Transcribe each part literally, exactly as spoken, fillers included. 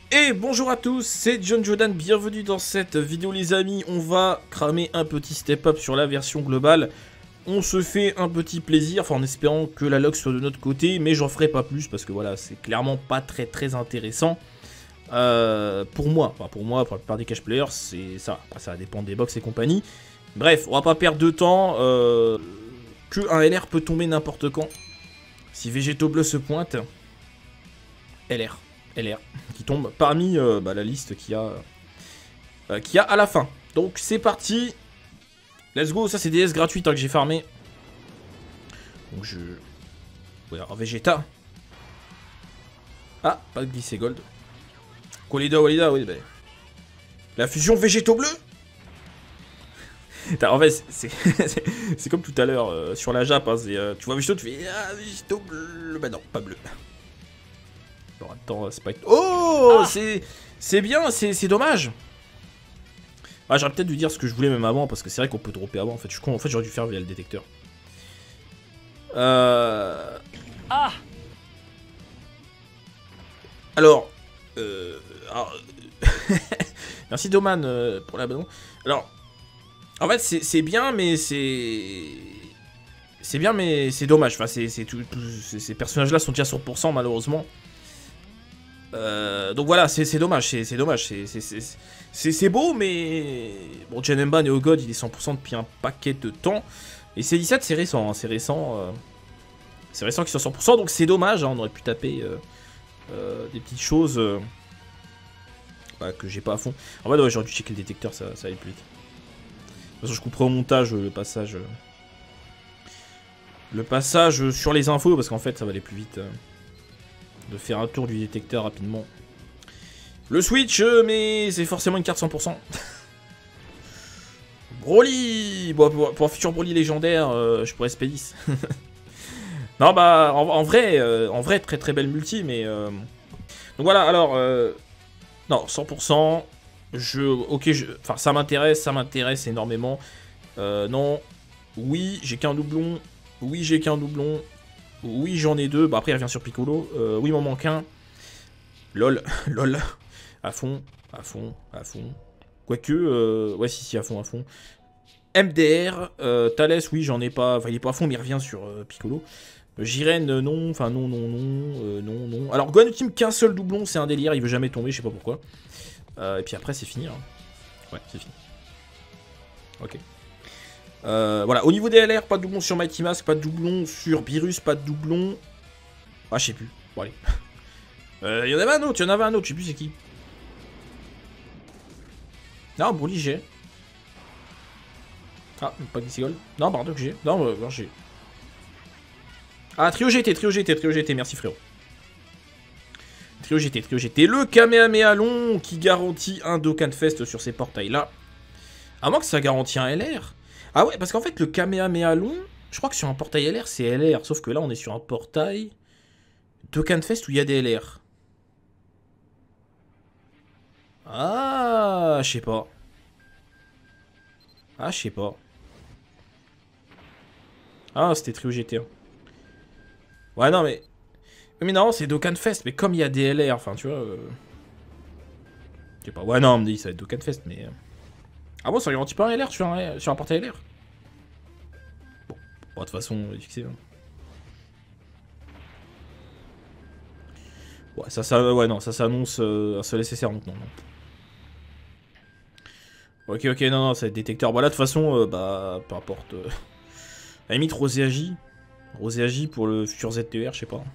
Et bonjour à tous, c'est John Jordan, bienvenue dans cette vidéo les amis. On va cramer un petit step up sur la version globale. On se fait un petit plaisir, enfin en espérant que la log soit de notre côté, mais j'en ferai pas plus parce que voilà, c'est clairement pas très très intéressant. Euh, pour moi, enfin pour moi, pour la plupart des cash players, c'est ça. Après, ça dépend des box et compagnie. Bref, on va pas perdre de temps. Euh, que un L R peut tomber n'importe quand. Si Végéto Bleu se pointe, L R. L R, qui tombe parmi euh, bah, la liste qu'il y, a, euh, qu'il y a à la fin. Donc c'est parti. Let's go, ça c'est des S gratuites hein, que j'ai farmé. Donc je... Ouais, alors Vegeta. Ah, pas de glisser gold. Walida, Walida, oui, bah... La fusion Végéto Bleu. En fait, c'est comme tout à l'heure euh, sur la Jap. Hein, euh, tu vois Végéto, tu fais ah, Végéto Bleu. Bah non, pas bleu. Alors attends, c'est pas... Oh ah c'est c'est bien, c'est dommage. Ah, j'aurais peut-être dû dire ce que je voulais même avant, parce que c'est vrai qu'on peut dropper avant, en fait. Je suis con, en fait, j'aurais dû faire via le détecteur. Euh... Ah Alors... Euh... alors... Merci Doman euh, pour l'abonnement. Alors... En fait, c'est bien, mais c'est... C'est bien, mais c'est dommage. Enfin, c'est tout, tout... Ces personnages-là sont déjà cent pour cent, malheureusement. Euh, donc voilà, c'est dommage, c'est dommage, c'est beau, mais... Bon, Janemba, Neo God, il est cent pour cent depuis un paquet de temps. Et C dix-sept, c'est récent, hein, c'est récent. Euh, c'est récent qu'ils sont cent pour cent, donc c'est dommage, hein, on aurait pu taper euh, euh, des petites choses euh, bah, que j'ai pas à fond. En fait, ouais, j'aurais dû checker le détecteur, ça, ça allait plus vite. De toute façon, je couperai au montage euh, le passage... Euh, le passage sur les infos, parce qu'en fait, ça va aller plus vite... Euh. De faire un tour du détecteur rapidement. Le Switch, mais c'est forcément une carte cent pour cent. Broly bon, pour, pour un futur Broly légendaire, euh, je pourrais S P dix. Non, bah, en, en vrai, euh, en vrai, très très belle multi, mais... Euh... Donc voilà, alors... Euh... Non, cent pour cent. Je... Ok, je... Enfin, ça m'intéresse, ça m'intéresse énormément. Euh, non. Oui, j'ai qu'un doublon. Oui, j'ai qu'un doublon. Oui, j'en ai deux. Bah, après, il revient sur Piccolo. Euh, oui, il m'en manque un. Lol. Lol. À fond. À fond. À fond. Quoique. Euh... Ouais, si, si, à fond, à fond. M D R. Euh, Thales, oui, j'en ai pas. Enfin, il est pas à fond, mais il revient sur euh, Piccolo. Euh, Jiren, euh, non. Enfin, non, non, non. Euh, non, non. Alors, Gohan Ultime, qu'un seul doublon, c'est un délire. Il veut jamais tomber, je sais pas pourquoi. Euh, et puis après, c'est fini. Hein. Ouais, c'est fini. Ok. Euh, voilà, au niveau des L R, pas de doublon sur Mighty Mask, pas de doublon sur Beerus, pas de doublon. Ah, je sais plus. Bon, allez. Il euh, y en avait un autre, il y en avait un autre, je sais plus c'est qui. Non, Broly, j'ai. Ah, pas de Gold. Non, pardon, que j'ai. Non, euh, j'ai. Ah, Trio G T, Trio G T, Trio G T, merci frérot. Trio G T, Trio G T. Le Kamehameha long qui garantit un Dokkan Fest sur ces portails-là. À moins que ça garantit un L R. Ah ouais, parce qu'en fait, le Kamehameha long, je crois que sur un portail L R, c'est L R. Sauf que là, on est sur un portail Dokkan Fest où il y a des L R. Ah, je sais pas. Ah, je sais pas. Ah, c'était Trio G T. Ouais, non, mais... Mais non, c'est Dokkan Fest. Mais comme il y a des L R, enfin, tu vois... Euh... Je sais pas. Ouais, non, on me dit, ça va être Dokkan Fest, mais... Ah bon, ça garantit pas un L R sur un, sur un portail L R? Bon, bon de toute façon, on est fixé. Hein. Ouais, ça, ça, ouais, non, ça s'annonce euh, un seul S S R, donc non, non. Ok, ok, non, non, ça va être détecteur. Bon, là, de toute façon, euh, bah, peu importe. Euh... À la limite, Rosé Agi. Rosé Agi pour le futur Z T E R, je sais pas.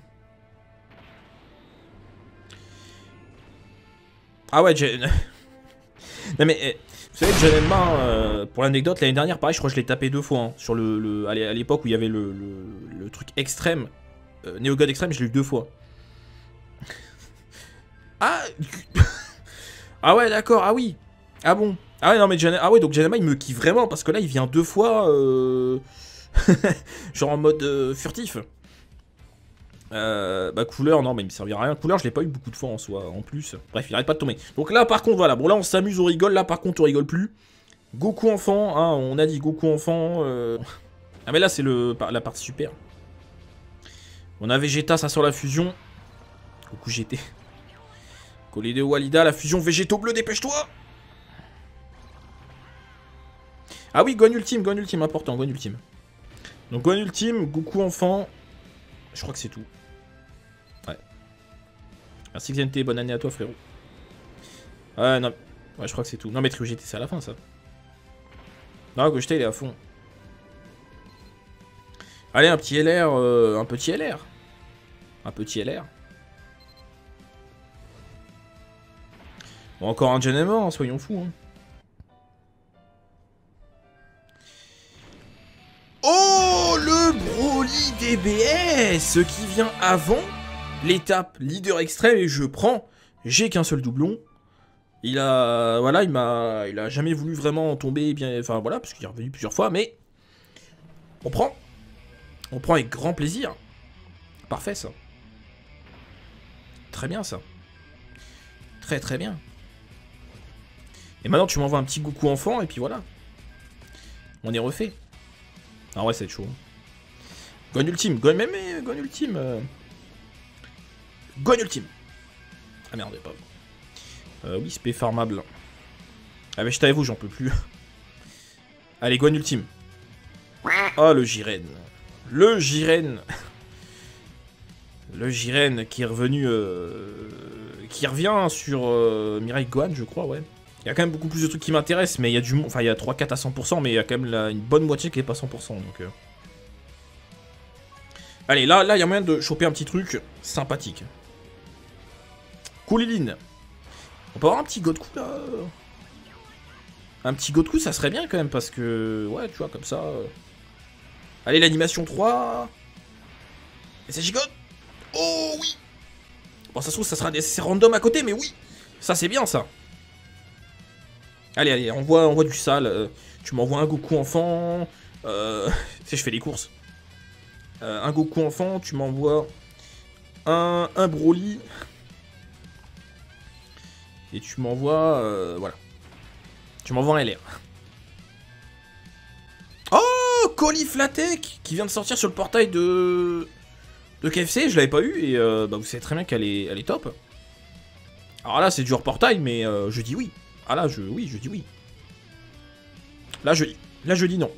Ah ouais, j'ai... Non mais... Eh... Vous savez que Janemba, euh, pour l'anecdote, l'année dernière, pareil, je crois que je l'ai tapé deux fois. Hein, sur le, le, à l'époque où il y avait le, le, le truc extrême. Euh, Neo God extrême, je l'ai eu deux fois. Ah Ah ouais, d'accord, ah oui. Ah bon. Ah ouais, non mais Janemba, ah ouais, donc Janemba, il me kiffe vraiment, parce que là, il vient deux fois... Euh... genre en mode euh, furtif. Euh, bah couleur, non mais il me servira à rien. Couleur, je l'ai pas eu beaucoup de fois en soi, en plus. Bref, il arrête pas de tomber. Donc là, par contre, voilà. Bon, là, on s'amuse, on rigole. Là, par contre, on rigole plus. Goku enfant, hein, on a dit Goku enfant. Euh... Ah mais là, c'est le la partie super. On a Vegeta, ça sort la fusion. Goku G T. Colideo Walida, la fusion végétaux bleu, dépêche-toi. Ah oui, Gohan ultime, Gohan ultime, important, Gohan ultime. Donc Gohan ultime, Goku enfant. Je crois que c'est tout. Ouais. Merci Xente, bonne année à toi frérot. Ouais, non. Ouais, je crois que c'est tout. Non mais Trio G T, c'est à la fin ça. Non, Gogeta il est à fond. Allez, un petit L R, euh, un petit L R. Un petit L R. Bon, encore un Gen mort, hein, soyons fous. Hein. Oh, le Broly D B S qui vient avant l'étape leader extrême et je prends. J'ai qu'un seul doublon. Il a, voilà, il m'a, il a jamais voulu vraiment tomber bien, enfin voilà, parce qu'il est revenu plusieurs fois, mais on prend, on prend avec grand plaisir. Parfait ça. Très bien ça. Très très bien. Et maintenant tu m'envoies un petit Goku enfant et puis voilà. On est refait. Ah ouais, c'est chaud. Gohan ultime, Gohan même, Gohan ultime. Euh... Gohan ultime. Ah merde, pas. Euh, oui, spé farmable. Ah mais je t'avoue, j'en peux plus. Allez, Gohan ultime. Oh, le Jiren. Le Jiren. Le Jiren qui est revenu... Euh... Qui revient sur euh, Mirai Gohan, je crois, ouais. Il y a quand même beaucoup plus de trucs qui m'intéressent, mais il y a du... Enfin, il y a trois quatre à cent pour cent, mais il y a quand même la... une bonne moitié qui est pas cent pour cent, donc... Euh... Allez, là, là, il y a moyen de choper un petit truc sympathique. Kouliline. On peut avoir un petit Godku là. Un petit Godku, ça serait bien quand même parce que... Ouais, tu vois, comme ça... Allez, l'animation trois. Et c'est gigote. Oh oui. Bon, ça se trouve, ça sera des... c'est random à côté, mais oui. Ça, c'est bien, ça. Allez, allez, on voit, on voit du sale. Euh, tu m'envoies un Goku enfant. Euh... tu sais, je fais les courses. Euh, un Goku enfant, tu m'envoies un, un Broly. Et tu m'envoies... Euh, voilà. Tu m'envoies un L R. Oh, Cauliflatek qui vient de sortir sur le portail de... De K F C. Je l'avais pas eu et euh, bah, vous savez très bien qu'elle est, elle est top. Alors là, c'est du hors portail, mais euh, je dis oui. Ah là, je... Oui, je dis oui. Là, je dis... Là, je dis non.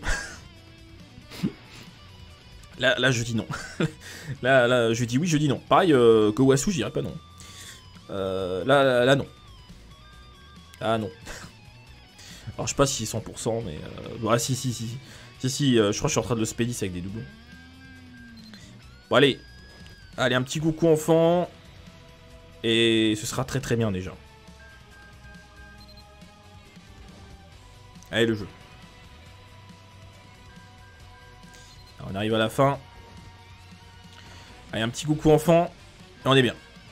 Là, là, je dis non. là, là, je dis oui, je dis non. Pareil, euh, Gowasu, je dirais pas non. Euh, là, là, là, non. Ah non. Alors je sais pas si c'est cent pour cent, mais... Euh... Ouais, si, si, si. Si, si, euh, je crois que je suis en train de le spédis avec des doublons. Bon, allez. Allez, un petit Goku enfant. Et ce sera très très bien déjà. Allez, le jeu. Alors, on arrive à la fin. Allez, un petit Goku enfant. Et on est bien.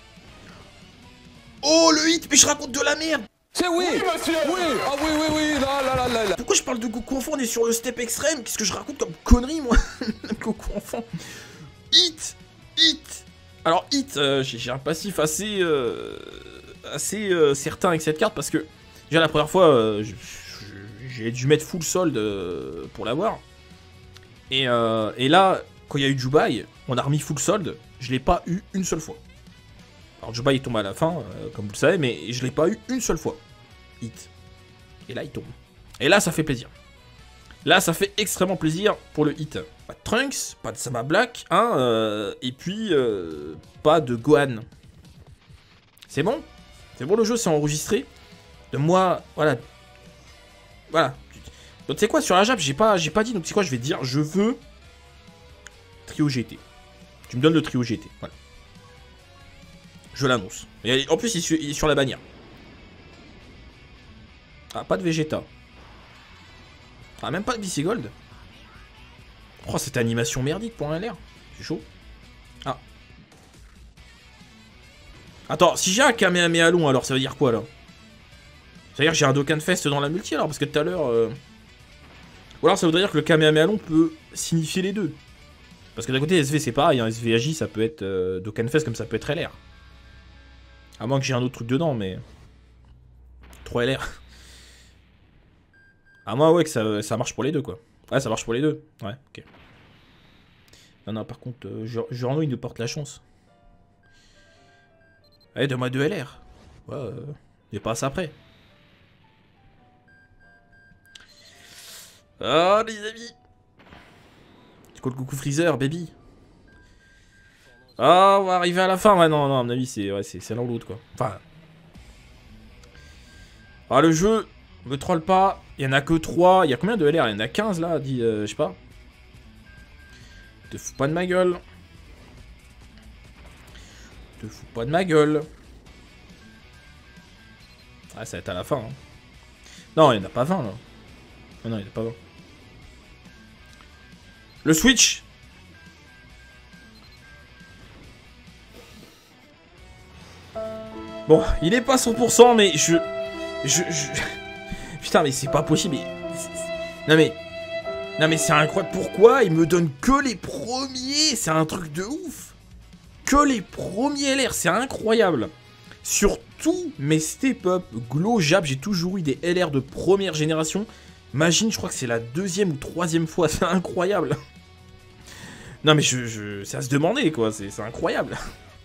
Oh, le hit. Mais je raconte de la merde. C'est oui, oui, monsieur. Oui, ah oui, oui, oui, là, là, là, là, là. Pourquoi je parle de Goku enfant? On est sur le step extrême. Qu'est-ce que je raconte comme connerie, moi? Goku enfant. Hit, hit. Alors, hit, euh, j'ai un passif assez, euh, assez euh, certain avec cette carte parce que déjà la première fois, euh, j'ai dû mettre full solde euh, pour l'avoir. Et, euh, et là, quand il y a eu Jubai, on a remis full solde. Je l'ai pas eu une seule fois. Alors Jubai il tombe à la fin, euh, comme vous le savez, mais je l'ai pas eu une seule fois. Hit. Et là il tombe. Et là ça fait plaisir. Là ça fait extrêmement plaisir pour le hit. Pas de Trunks, pas de Sama Black, hein, euh, et puis euh, pas de Gohan. C'est bon? C'est bon, le jeu c'est enregistré. De moi, voilà. Voilà. Donc tu sais quoi, sur la Jap, j'ai pas, j'ai pas dit, donc tu sais quoi, je vais te dire, je veux Trio G T. Tu me donnes le Trio G T, voilà. Je l'annonce. En plus, il est, sur, il est sur la bannière. Ah, pas de Vegeta. Ah, même pas de Bicigold. Oh, cette animation merdique pour un L R. C'est chaud. Ah. Attends, si j'ai un Kamehameha long, alors ça veut dire quoi, là? Ça veut dire que j'ai un Dokkan Fest dans la multi, alors? Parce que tout à l'heure... Euh... Ou alors ça voudrait dire que le Kamehameha long peut signifier les deux. Parce que d'un côté, S V, c'est pareil. Hein. S V A J, ça peut être euh, Dokkan Fest comme ça peut être L R. À moins que j'ai un autre truc dedans, mais... trois L R. À moins, ouais, que ça, ça marche pour les deux, quoi. Ouais, ça marche pour les deux. Ouais, ok. Non, non, par contre, euh, Giorno, il nous porte la chance. Allez, donne-moi deux L R. Ouais, euh, il passe après. Ah, les amis. C'est quoi le coucou Freezer, baby? Ah, on va arriver à la fin. Ouais, non, non, à mon avis, c'est ouais, l'un ou l'autre, quoi. Enfin. Ah, le jeu me troll pas. Il y en a que trois. Il y a combien de L R? Il y en a quinze, là, dit, euh, je sais pas. Te fous pas de ma gueule. Te fous pas de ma gueule. Ah, ça va être à la fin. Hein. Non, il n'y en a pas vingt, là. Non, non, il n'y en a pas vingt. Le Switch. Bon, il est pas cent pour cent, mais je... Je... je... Putain, mais c'est pas possible. Mais... Non, mais... Non, mais c'est incroyable. Pourquoi il me donne que les premiers? C'est un truc de ouf. Que les premiers L R, c'est incroyable. Sur tous mes step-up, Glow, Jab, j'ai toujours eu des L R de première génération. Imagine, je crois que c'est la deuxième ou troisième fois. C'est incroyable. Non, mais je, je... c'est à se demander, quoi. C'est incroyable.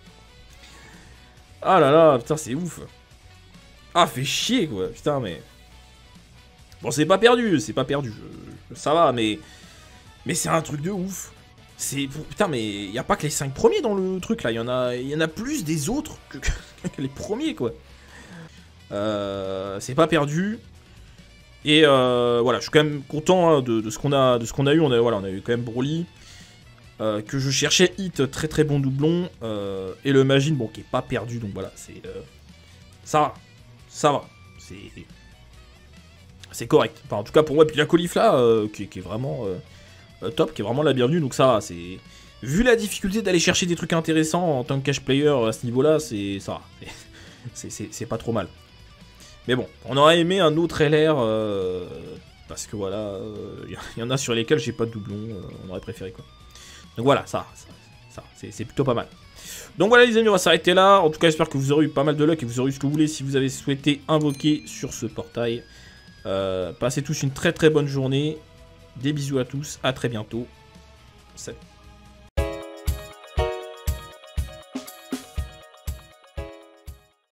Ah là là, putain, c'est ouf. Ah, fait chier, quoi. Putain, mais... Bon, c'est pas perdu, c'est pas perdu. Je... Ça va, mais... Mais c'est un truc de ouf. C'est... Putain, mais il n'y a pas que les cinq premiers dans le truc, là. Il y en a, il y en a plus des autres que, que les premiers, quoi. Euh... C'est pas perdu. Et euh, voilà, je suis quand même content hein, de, de ce qu'on a, de ce qu'on a eu. On a, voilà, on a eu quand même Broly. Euh, que je cherchais Hit, très très bon doublon. Euh, et le Magine, bon, qui est pas perdu. Donc voilà, c'est... Euh, ça va. Ça va. C'est... C'est correct. Enfin, en tout cas pour moi. Puis la Caulifla, euh, qui, qui est vraiment euh, top, qui est vraiment la bienvenue. Donc ça, c'est... Vu la difficulté d'aller chercher des trucs intéressants en tant que cash player à ce niveau-là, c'est ça. C'est pas trop mal. Mais bon, on aurait aimé un autre L R. Euh, parce que voilà, il euh, y, y en a sur lesquels j'ai pas de doublon. Euh, on aurait préféré quoi. Donc voilà, ça, ça, ça c'est plutôt pas mal. Donc voilà les amis, on va s'arrêter là. En tout cas, j'espère que vous aurez eu pas mal de luck et que vous aurez eu ce que vous voulez si vous avez souhaité invoquer sur ce portail. Euh, passez tous une très très bonne journée. Des bisous à tous, à très bientôt. Salut.